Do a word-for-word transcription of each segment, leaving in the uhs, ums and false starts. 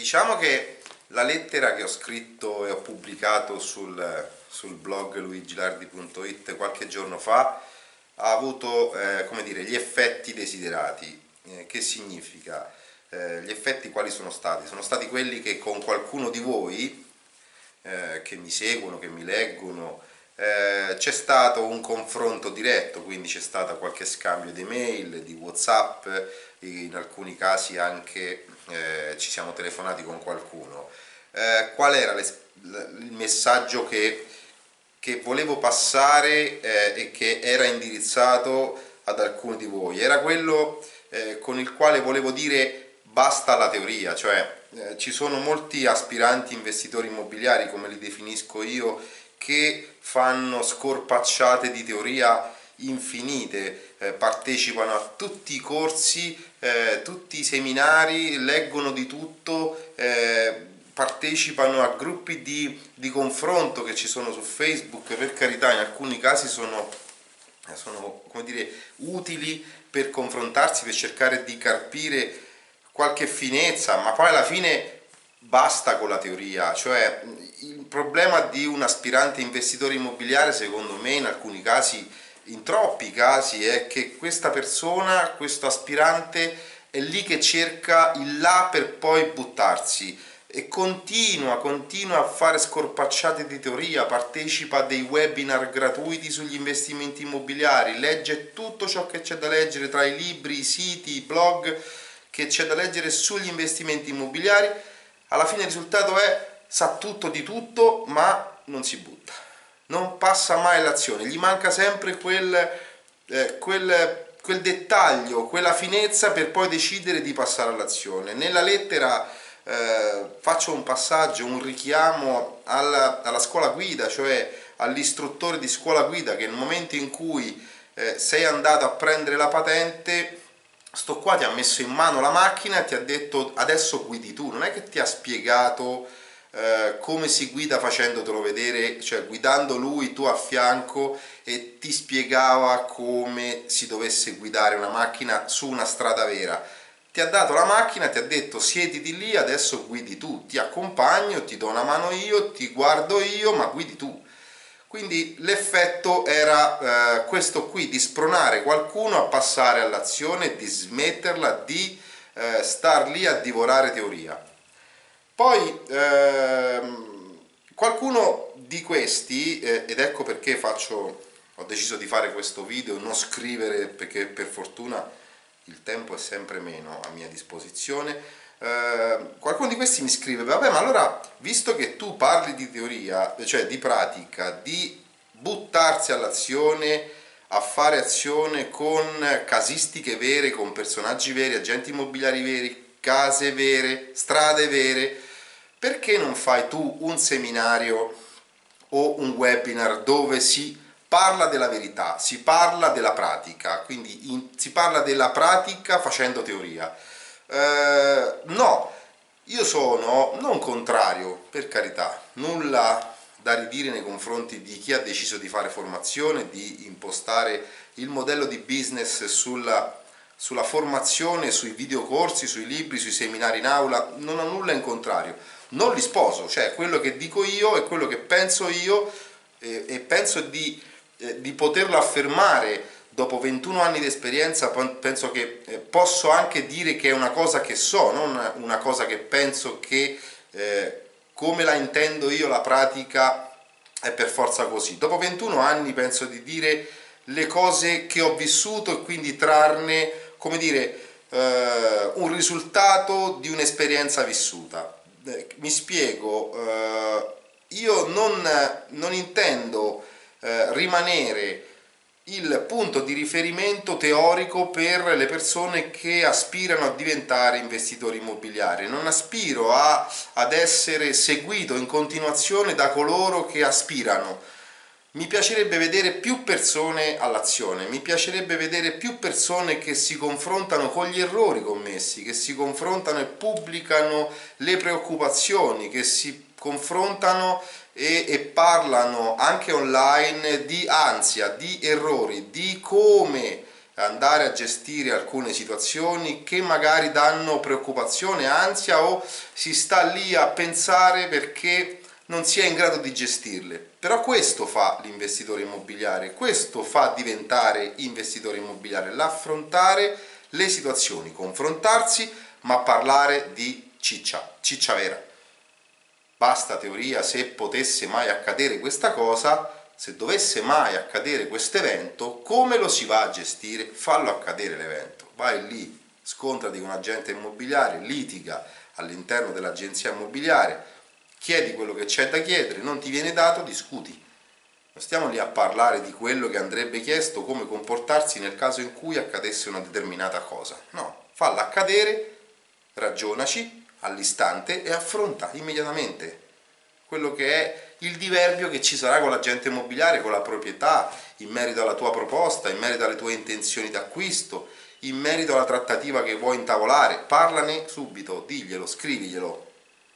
diciamo che la lettera che ho scritto e ho pubblicato sul, sul blog luigilardi punto it qualche giorno fa ha avuto, eh, come dire, gli effetti desiderati. Eh, che significa? Eh, gli effetti quali sono stati? Sono stati quelli che con qualcuno di voi eh, che mi seguono, che mi leggono, eh, c'è stato un confronto diretto, quindi c'è stato qualche scambio di mail, di WhatsApp, in alcuni casi anche eh, ci siamo telefonati con qualcuno. Eh, qual era le, il messaggio che, che volevo passare eh, e che era indirizzato ad alcuni di voi? Era quello eh, con il quale volevo dire basta alla teoria, cioè eh, ci sono molti aspiranti investitori immobiliari, come li definisco io, che fanno scorpacciate di teoria infinite, eh, partecipano a tutti i corsi, eh, tutti i seminari, leggono di tutto, eh, partecipano a gruppi di, di confronto che ci sono su Facebook. Per carità, in alcuni casi sono, sono come dire, utili per confrontarsi, per cercare di carpire qualche finezza, ma poi alla fine basta con la teoria. Cioè, il problema di un aspirante investitore immobiliare, secondo me, in alcuni casi, in troppi casi, è che questa persona, questo aspirante, è lì che cerca il là per poi buttarsi e continua, continua a fare scorpacciate di teoria, partecipa a dei webinar gratuiti sugli investimenti immobiliari, legge tutto ciò che c'è da leggere tra i libri, i siti, i blog che c'è da leggere sugli investimenti immobiliari. Alla fine il risultato è: sa tutto di tutto, ma non si butta, non passa mai all'azione, gli manca sempre quel, eh, quel, quel dettaglio, quella finezza per poi decidere di passare all'azione. Nella lettera eh, faccio un passaggio, un richiamo alla, alla scuola guida, cioè all'istruttore di scuola guida che nel momento in cui eh, sei andato a prendere la patente, sto qua ti ha messo in mano la macchina e ti ha detto: adesso guidi tu. Non è che ti ha spiegato eh, come si guida facendotelo vedere, cioè guidando lui tu a fianco, e ti spiegava come si dovesse guidare una macchina su una strada vera. Ti ha dato la macchina, ti ha detto: siediti lì, adesso guidi tu, ti accompagno, ti do una mano io, ti guardo io, ma guidi tu. Quindi l'effetto era eh, questo qui, di spronare qualcuno a passare all'azione, di smetterla di eh, star lì a divorare teoria. Poi ehm, qualcuno di questi, eh, ed ecco perché faccio, ho deciso di fare questo video, non scrivere, perché per fortuna il tempo è sempre meno a mia disposizione. Uh, qualcuno di questi mi scrive: vabbè, ma allora, visto che tu parli di teoria, cioè di pratica, di buttarsi all'azione, a fare azione con casistiche vere, con personaggi veri, agenti immobiliari veri, case vere, strade vere, perché non fai tu un seminario o un webinar dove si parla della verità, si parla della pratica, quindi in, si parla della pratica facendo teoria? Uh, no, io sono non contrario, per carità, nulla da ridire nei confronti di chi ha deciso di fare formazione, di impostare il modello di business sulla, sulla formazione, sui videocorsi, sui libri, sui seminari in aula. Non ho nulla in contrario, non li sposo, cioè quello che dico io è quello che penso io, eh, e penso di, eh, di poterlo affermare. Dopo ventuno anni di esperienza penso che eh, posso anche dire che è una cosa che so, non una cosa che penso che eh, come la intendo io la pratica è per forza così. Dopo ventuno anni penso di dire le cose che ho vissuto e quindi trarne, come dire, eh, un risultato di un'esperienza vissuta. Eh, mi spiego, eh, io non, non intendo eh, rimanere il punto di riferimento teorico per le persone che aspirano a diventare investitori immobiliari. Non aspiro a, ad essere seguito in continuazione da coloro che aspirano. Mi piacerebbe vedere più persone all'azione, mi piacerebbe vedere più persone che si confrontano con gli errori commessi, che si confrontano e pubblicano le preoccupazioni, che si confrontano e, e parlano anche online di ansia, di errori, di come andare a gestire alcune situazioni che magari danno preoccupazione, ansia, o si sta lì a pensare perché non si è in grado di gestirle. Però questo fa l'investitore immobiliare, questo fa diventare investitore immobiliare, l'affrontare le situazioni, confrontarsi, ma parlare di ciccia, ciccia vera. Basta teoria, se potesse mai accadere questa cosa, se dovesse mai accadere questo evento, come lo si va a gestire? Fallo accadere l'evento, vai lì, scontrati con un agente immobiliare, litiga all'interno dell'agenzia immobiliare, chiedi quello che c'è da chiedere, non ti viene dato, discuti. Non stiamo lì a parlare di quello che andrebbe chiesto, come comportarsi nel caso in cui accadesse una determinata cosa. No, falla accadere, ragionaci all'istante e affronta immediatamente quello che è il diverbio che ci sarà con l'agente immobiliare, con la proprietà, in merito alla tua proposta, in merito alle tue intenzioni d'acquisto, in merito alla trattativa che vuoi intavolare. Parlane subito, diglielo, scriviglielo.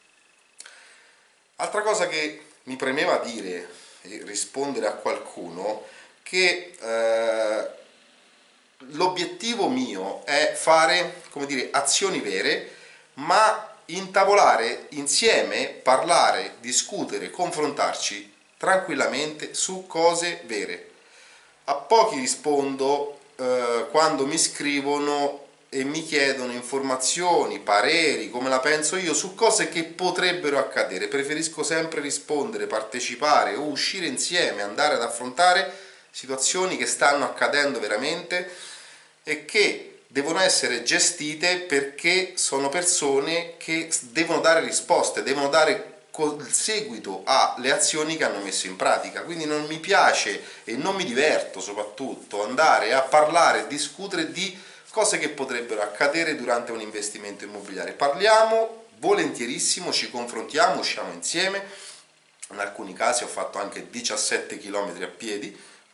Altra cosa che mi premeva dire e rispondere a qualcuno, che eh, l'obiettivo mio è fare, come dire, azioni vere, ma intavolare insieme, parlare, discutere, confrontarci tranquillamente su cose vere. A pochi rispondo eh, quando mi scrivono e mi chiedono informazioni, pareri, come la penso io su cose che potrebbero accadere. Preferisco sempre rispondere, partecipare o uscire insieme, andare ad affrontare situazioni che stanno accadendo veramente e che devono essere gestite, perché sono persone che devono dare risposte, devono dare il seguito alle azioni che hanno messo in pratica. Quindi non mi piace e non mi diverto soprattutto andare a parlare e discutere di cose che potrebbero accadere durante un investimento immobiliare. Parliamo volentierissimo, ci confrontiamo, usciamo insieme. In alcuni casi ho fatto anche diciassette chilometri a piedi,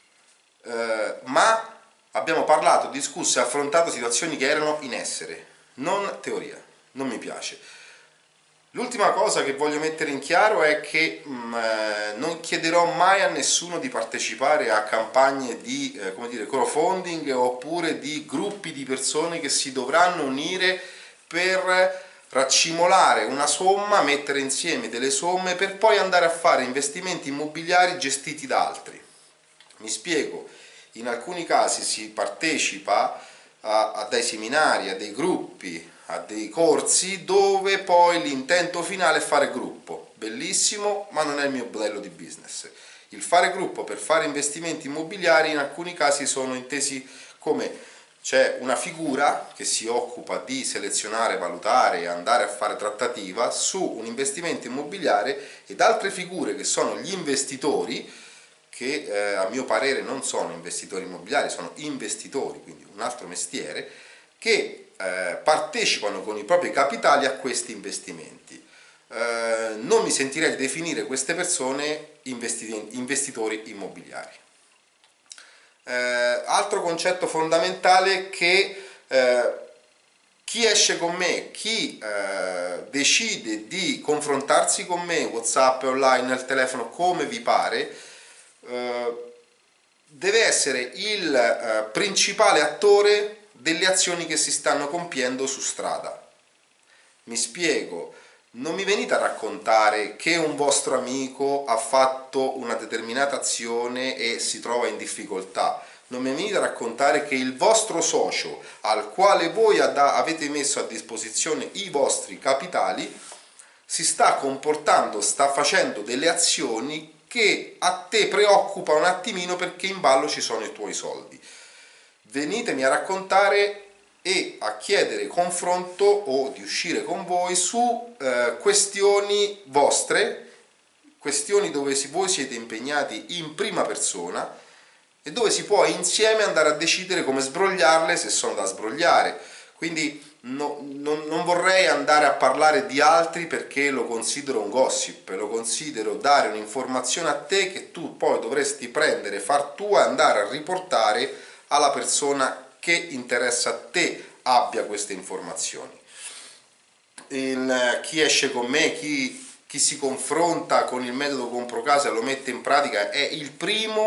eh, ma abbiamo parlato, discusso e affrontato situazioni che erano in essere, non teoria. Non mi piace. L'ultima cosa che voglio mettere in chiaro è che mh, non chiederò mai a nessuno di partecipare a campagne di eh, come dire, crowdfunding oppure di gruppi di persone che si dovranno unire per raccimolare una somma, mettere insieme delle somme per poi andare a fare investimenti immobiliari gestiti da altri. Mi spiego. In alcuni casi si partecipa a, a dei seminari, a dei gruppi, a dei corsi dove poi l'intento finale è fare gruppo. Bellissimo, ma non è il mio modello di business. Il fare gruppo per fare investimenti immobiliari in alcuni casi sono intesi come c'è una figura che si occupa di selezionare, valutare e andare a fare trattativa su un investimento immobiliare, ed altre figure che sono gli investitori, che eh, a mio parere non sono investitori immobiliari, sono investitori, quindi un altro mestiere, che eh, partecipano con i propri capitali a questi investimenti. Eh, non mi sentirei di definire queste persone investi- investitori immobiliari. Eh, altro concetto fondamentale è che eh, chi esce con me, chi eh, decide di confrontarsi con me, WhatsApp, online, al telefono, come vi pare, deve essere il eh, principale attore delle azioni che si stanno compiendo su strada. Mi spiego, non mi venite a raccontare che un vostro amico ha fatto una determinata azione e si trova in difficoltà. Non mi venite a raccontare che il vostro socio, al quale voi avete messo a disposizione i vostri capitali, si sta comportando, sta facendo delle azioni che a te preoccupa un attimino perché in ballo ci sono i tuoi soldi. Venitemi a raccontare e a chiedere confronto o di uscire con voi su eh, questioni vostre, questioni dove voi siete impegnati in prima persona e dove si può insieme andare a decidere come sbrogliarle, se sono da sbrogliare. Quindi No, non, non vorrei andare a parlare di altri perché lo considero un gossip, lo considero dare un'informazione a te che tu poi dovresti prendere, far tua e andare a riportare alla persona che interessa a te abbia queste informazioni. Il, chi esce con me, chi, chi si confronta con il metodo Compro Casa e lo mette in pratica è il primo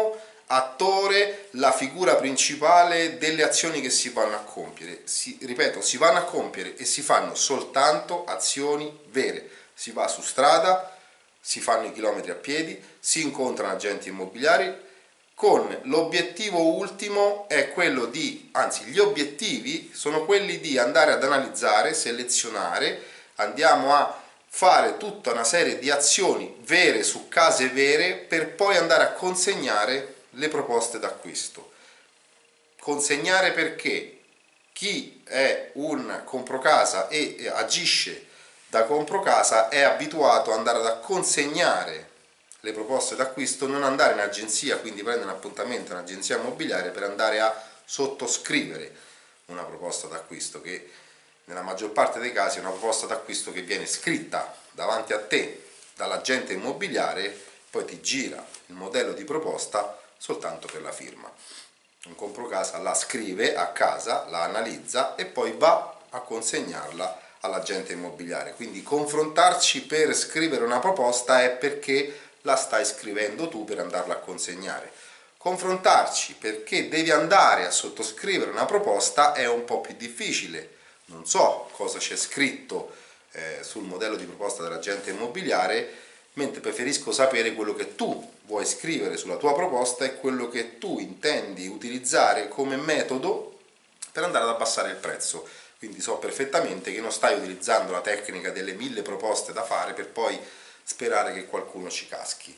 attore, la figura principale delle azioni che si vanno a compiere. Si, ripeto, si vanno a compiere e si fanno soltanto azioni vere. Si va su strada, si fanno i chilometri a piedi, si incontrano agenti immobiliari, con l'obiettivo ultimo è quello di, anzi gli obiettivi sono quelli di andare ad analizzare, selezionare, andiamo a fare tutta una serie di azioni vere su case vere per poi andare a consegnare le proposte d'acquisto. Consegnare perché chi è un comprocasa e agisce da comprocasa è abituato ad andare ad consegnare le proposte d'acquisto, non andare in agenzia, quindi prendere un appuntamento in agenzia immobiliare per andare a sottoscrivere una proposta d'acquisto, che nella maggior parte dei casi è una proposta d'acquisto che viene scritta davanti a te dall'agente immobiliare, poi ti gira il modello di proposta soltanto per la firma. Un comprocasa la scrive a casa, la analizza e poi va a consegnarla all'agente immobiliare. Quindi confrontarci per scrivere una proposta è perché la stai scrivendo tu per andarla a consegnare. Confrontarci perché devi andare a sottoscrivere una proposta è un po' più difficile. Non so cosa c'è scritto eh, sul modello di proposta dell'agente immobiliare, mentre preferisco sapere quello che tu vuoi scrivere sulla tua proposta e quello che tu intendi utilizzare come metodo per andare ad abbassare il prezzo. Quindi so perfettamente che non stai utilizzando la tecnica delle mille proposte da fare per poi sperare che qualcuno ci caschi.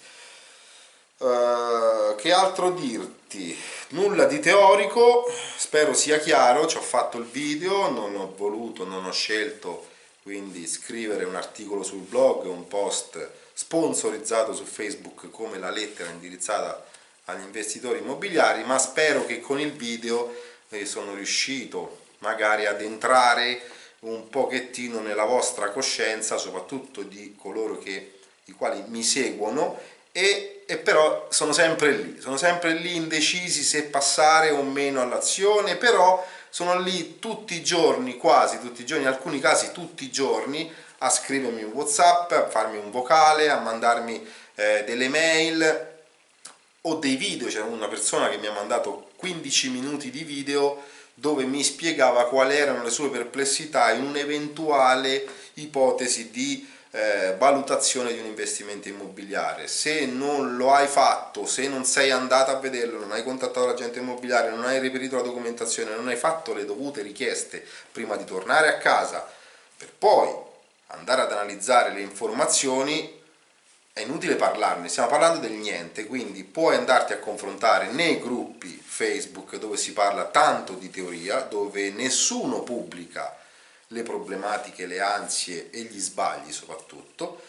Uh, che altro dirti? Nulla di teorico, spero sia chiaro, ci ho fatto il video, non ho voluto, non ho scelto quindi scrivere un articolo sul blog, un post sponsorizzato su Facebook come la lettera indirizzata agli investitori immobiliari, ma spero che con il video eh, sono riuscito magari ad entrare un pochettino nella vostra coscienza, soprattutto di coloro che i quali mi seguono e, e però sono sempre lì, sono sempre lì indecisi se passare o meno all'azione, però sono lì tutti i giorni, quasi tutti i giorni, in alcuni casi tutti i giorni, a scrivermi un WhatsApp, a farmi un vocale, a mandarmi eh, delle mail o dei video. C'è una persona che mi ha mandato quindici minuti di video dove mi spiegava quali erano le sue perplessità in un'eventuale ipotesi di Eh, valutazione di un investimento immobiliare. Se non lo hai fatto, se non sei andato a vederlo, non hai contattato l'agente immobiliare, non hai reperito la documentazione, non hai fatto le dovute richieste prima di tornare a casa per poi andare ad analizzare le informazioni, è inutile parlarne, stiamo parlando del niente. Quindi puoi andarti a confrontare nei gruppi Facebook dove si parla tanto di teoria, dove nessuno pubblica le problematiche, le ansie e gli sbagli soprattutto.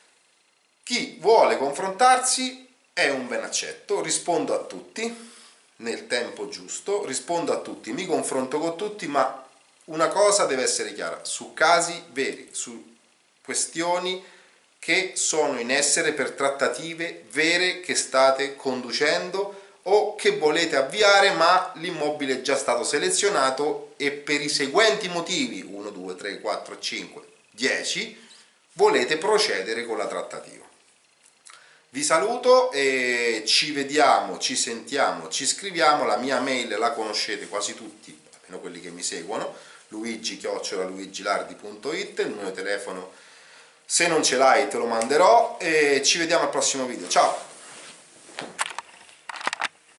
Chi vuole confrontarsi è un ben accetto, rispondo a tutti nel tempo giusto, rispondo a tutti, mi confronto con tutti, ma una cosa deve essere chiara: su casi veri, su questioni che sono in essere, per trattative vere che state conducendo o che volete avviare, ma l'immobile è già stato selezionato e per i seguenti motivi, uno, due, tre, quattro, cinque, dieci, volete procedere con la trattativa. Vi saluto e ci vediamo, ci sentiamo, ci scriviamo. La mia mail la conoscete quasi tutti, almeno quelli che mi seguono, luigi chiocciola luigilardi punto it, il mio telefono se non ce l'hai te lo manderò e ci vediamo al prossimo video. Ciao!